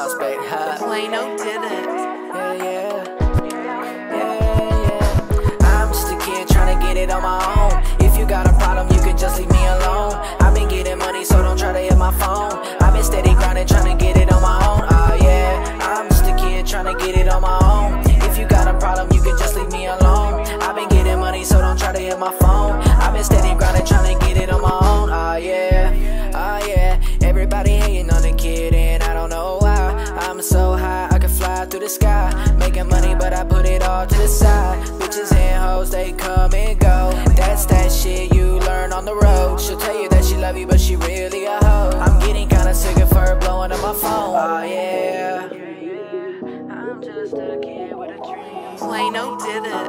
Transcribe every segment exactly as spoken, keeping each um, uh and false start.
suspect, huh? Plano did it. Yeah, yeah. Yeah, yeah. I'm just a kid trying to get it on my own. If you got a problem, you can just leave me alone. I've been getting money, so don't try to hit my phone. I've been steady grinding, trying to get it on my own. Oh yeah, I'm just a kid trying to get it on my own. If you got a problem, you can just leave me alone. I've been getting money, so don't try to hit my phone. I've been steady grinding, trying to get it on my own. Oh yeah, oh yeah. Everybody hating on the kid, and I don't know why. I'm so high, I can fly through the sky. Making money, but I put it all to the side. Bitches and hoes, they come and go. That's that shit you learn on the road. She'll tell you that she love you, but she really a hoe. I'm getting kinda sick of her blowing up my phone. Oh yeah, I'm just a kid with a dream. Plano did it.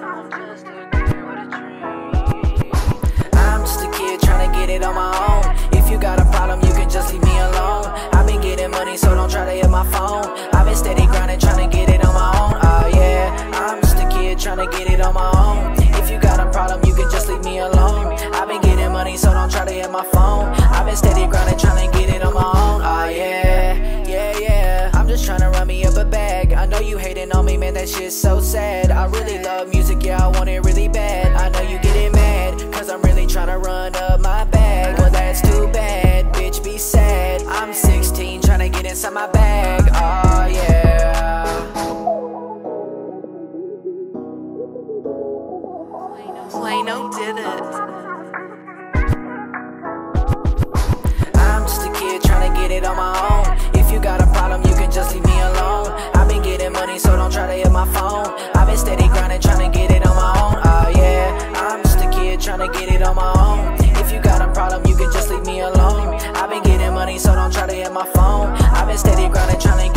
I'm just a kid trying to get it on my own. If you got a problem, you can just leave me alone. I've been getting money, so don't try to hit my phone. I've been steady grinding, trying to get it on my own. Oh yeah, I'm just a kid trying to get it on my own. If you got a problem, you can just leave me alone. I've been getting money, so don't try to hit my phone. I've been steady grinding, trying to get it on my own. Oh yeah, yeah, yeah. I'm just trying to run me up a bag. I know you hating on me, man, that shit's so sad. I really love music, yeah, I want it really bad. I know you getting mad, cause I'm really trying to run up my bag. Well, that's too bad, bitch, be sad. I'm sixteen, trying to get inside my bag. Oh yeah. Plano did it. I'm just a kid trying to get it on my own. If you got a problem, you can just leave me alone. I've been getting money, so don't try to hit my phone. I've been steady grinding, trying to get it on my own. Oh yeah, I'm just a kid trying to get it on my own. If you got a problem, you can just leave me alone. I've been getting money, so don't try to hit my phone. I've been steady grinding, trying to